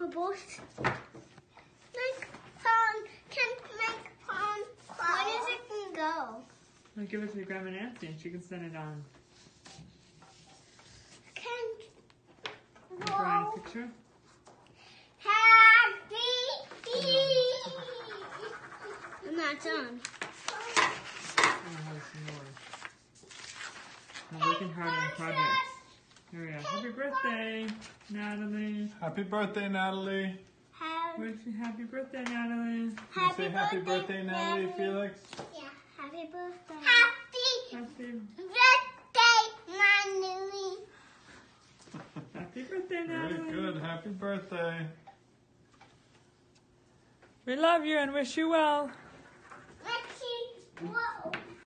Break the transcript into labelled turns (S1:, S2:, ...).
S1: bubbles. Make pond. Can make pond. Where does it go?
S2: I'll give it to Grandma Nancy and she can send it on. Drawing a picture.
S1: Happy. I'm not done.
S2: I'm working hard on projects. Here we go. Happy birthday, Natalie.
S3: Happy birthday, Natalie.
S2: Happy birthday, Natalie.
S3: Can you say happy birthday, Natalie, Felix?
S1: Yeah, happy birthday.
S2: Happy
S1: Birthday, Natalie.
S2: Happy birthday, Natalie.
S3: Very good. Happy birthday.
S2: We love you and wish you well.
S1: Let's see. Whoa.